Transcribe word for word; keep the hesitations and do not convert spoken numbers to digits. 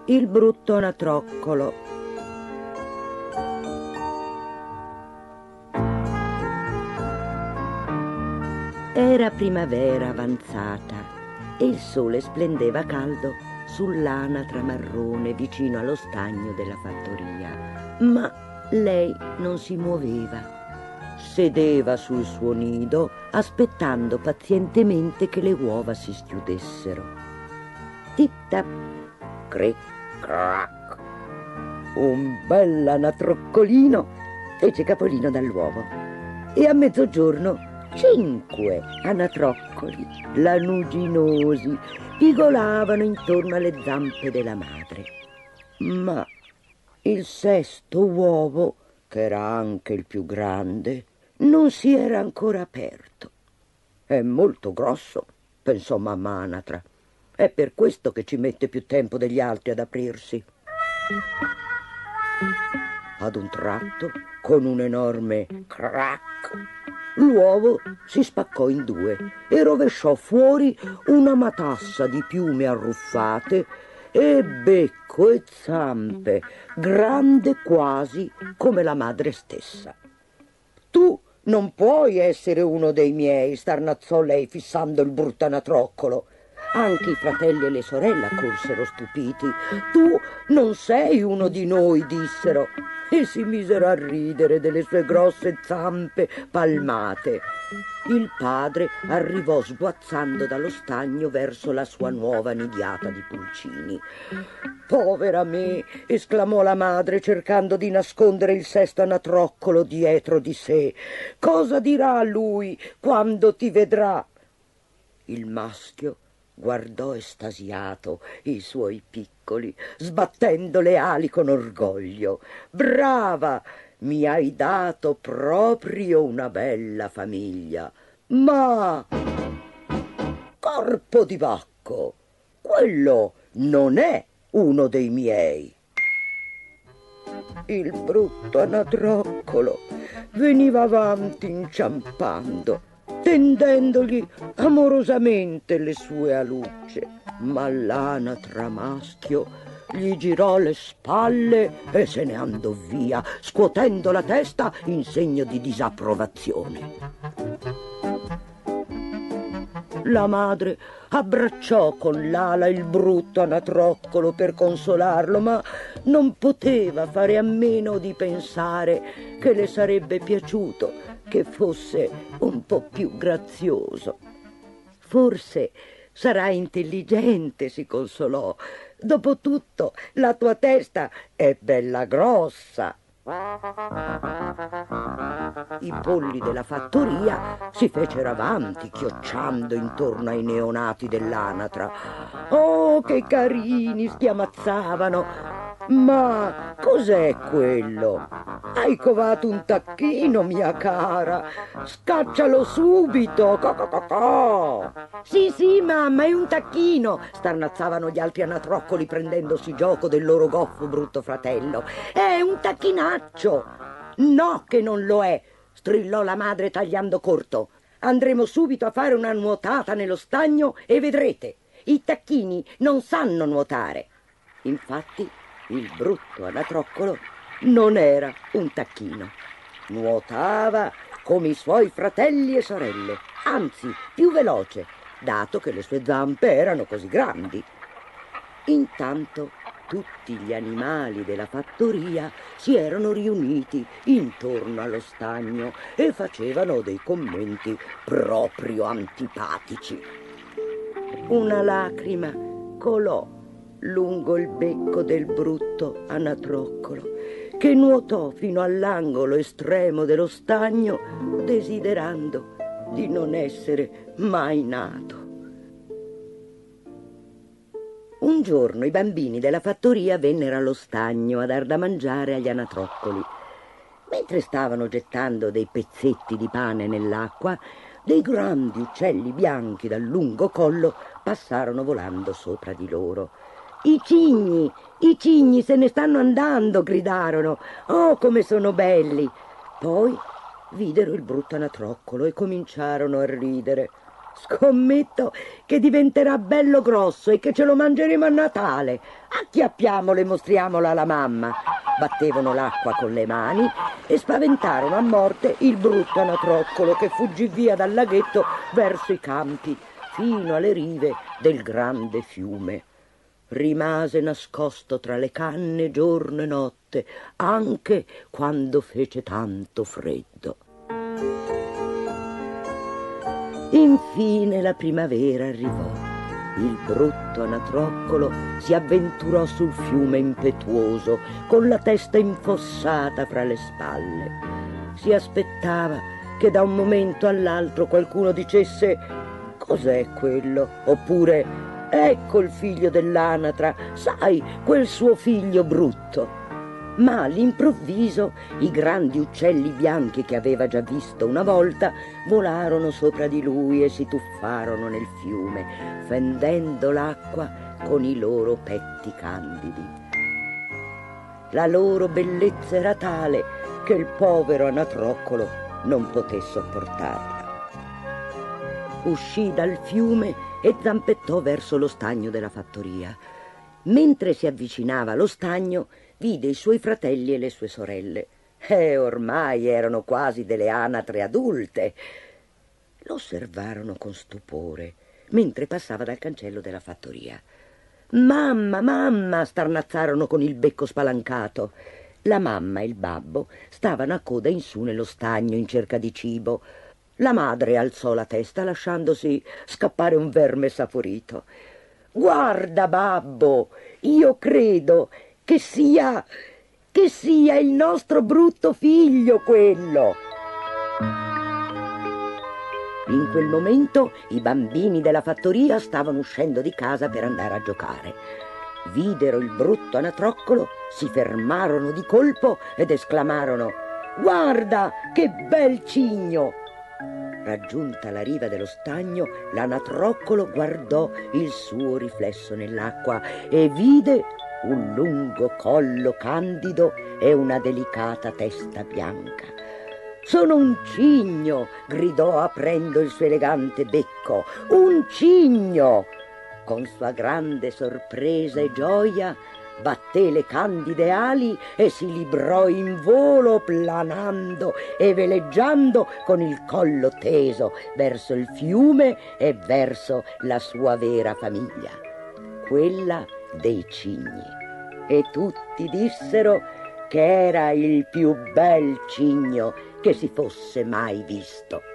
il brutto anatroccolo. Era primavera avanzata e il sole splendeva caldo sull'anatra marrone vicino allo stagno della fattoria, ma lei non si muoveva. Sedeva sul suo nido aspettando pazientemente che le uova si schiudessero. Tic-tac, cric-crac. Un bell'anatroccolino fece capolino dall'uovo e a mezzogiorno cinque anatroccoli lanuginosi pigolavano intorno alle zampe della madre. Ma il sesto uovo, che era anche il più grande, non si era ancora aperto. È molto grosso, pensò mamma anatra. È per questo che ci mette più tempo degli altri ad aprirsi. Ad un tratto, con un enorme crack, l'uovo si spaccò in due e rovesciò fuori una matassa di piume arruffate e becco e zampe, grande quasi come la madre stessa. Tu non puoi essere uno dei miei, starnazzò lei fissando il brutto anatroccolo. Anche i fratelli e le sorelle accorsero stupiti. Tu non sei uno di noi, dissero, e si misero a ridere delle sue grosse zampe palmate. Il padre arrivò sguazzando dallo stagno verso la sua nuova nidiata di pulcini. Povera me, esclamò la madre cercando di nascondere il sesto anatroccolo dietro di sé. Cosa dirà lui quando ti vedrà? Il maschio guardò estasiato i suoi piccoli, sbattendo le ali con orgoglio. Brava! Mi hai dato proprio una bella famiglia. Ma corpo di Bacco, quello non è uno dei miei. Il brutto anatroccolo veniva avanti inciampando, tendendogli amorosamente le sue alucce, ma l'anatra maschio gli girò le spalle e se ne andò via, scuotendo la testa in segno di disapprovazione. La madre abbracciò con l'ala il brutto anatroccolo per consolarlo, ma non poteva fare a meno di pensare che le sarebbe piaciuto che fosse un po' più grazioso. Forse sarà intelligente, si consolò. Dopotutto, la tua testa è bella grossa. I polli della fattoria si fecero avanti, chiocciando intorno ai neonati dell'anatra. Oh, che carini, schiamazzavano! Ma cos'è quello? Hai covato un tacchino, mia cara? Scaccialo subito! Co-co-co-co! Sì, sì, mamma, è un tacchino! Starnazzavano gli altri anatroccoli prendendosi gioco del loro goffo brutto fratello. È un tacchinaccio! No, che non lo è! Strillò la madre tagliando corto. Andremo subito a fare una nuotata nello stagno e vedrete. I tacchini non sanno nuotare. Infatti, il brutto anatroccolo non era un tacchino. Nuotava come i suoi fratelli e sorelle, anzi più veloce, dato che le sue zampe erano così grandi. Intanto tutti gli animali della fattoria si erano riuniti intorno allo stagno e facevano dei commenti proprio antipatici. Una lacrima colò lungo il becco del brutto anatroccolo, che nuotò fino all'angolo estremo dello stagno, desiderando di non essere mai nato. Un giorno i bambini della fattoria vennero allo stagno a dar da mangiare agli anatroccoli. Mentre stavano gettando dei pezzetti di pane nell'acqua, dei grandi uccelli bianchi dal lungo collo passarono volando sopra di loro. «I cigni, i cigni se ne stanno andando!» gridarono. «Oh, come sono belli!» Poi videro il brutto anatroccolo e cominciarono a ridere. Scommetto che diventerà bello grosso e che ce lo mangeremo a Natale. Acchiappiamolo e mostriamolo alla mamma. Battevano l'acqua con le mani e spaventarono a morte il brutto anatroccolo che fuggì via dal laghetto verso i campi, fino alle rive del grande fiume. Rimase nascosto tra le canne giorno e notte, anche quando fece tanto freddo. Infine la primavera arrivò. Il brutto anatroccolo si avventurò sul fiume impetuoso, con la testa infossata fra le spalle. Si aspettava che da un momento all'altro qualcuno dicesse: «Cos'è quello?» Oppure: «Ecco il figlio dell'anatra, sai, quel suo figlio brutto». Ma all'improvviso i grandi uccelli bianchi che aveva già visto una volta volarono sopra di lui e si tuffarono nel fiume, fendendo l'acqua con i loro petti candidi. La loro bellezza era tale che il povero anatroccolo non poté sopportarla. Uscì dal fiume e zampettò verso lo stagno della fattoria. Mentre si avvicinava allo stagno, vide i suoi fratelli e le sue sorelle. E ormai erano quasi delle anatre adulte. Lo osservarono con stupore mentre passava dal cancello della fattoria. «Mamma, mamma!» starnazzarono con il becco spalancato. La mamma e il babbo stavano a coda in su nello stagno in cerca di cibo. La madre alzò la testa lasciandosi scappare un verme saporito. «Guarda, babbo, io credo che sia, che sia il nostro brutto figlio quello!» In quel momento i bambini della fattoria stavano uscendo di casa per andare a giocare. Videro il brutto anatroccolo, si fermarono di colpo ed esclamarono: «Guarda, che bel cigno!» Raggiunta la riva dello stagno, l'anatroccolo guardò il suo riflesso nell'acqua e vide un lungo collo candido e una delicata testa bianca. «Sono un cigno!» gridò aprendo il suo elegante becco. «Un cigno!» Con sua grande sorpresa e gioia batté le candide ali e si librò in volo, planando e veleggiando con il collo teso verso il fiume e verso la sua vera famiglia, quella dei cigni. E tutti dissero che era il più bel cigno che si fosse mai visto.